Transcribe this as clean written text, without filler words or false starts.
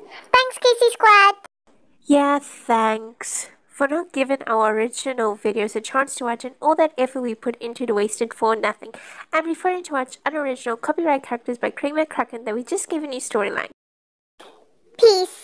Thanks, Casey Squad! Yeah, thanks for not giving our original videos a chance to watch and all that effort we put into the wasted for nothing, and referring to watch unoriginal copyright characters by Craig McCracken that we just gave a new storyline. Peace!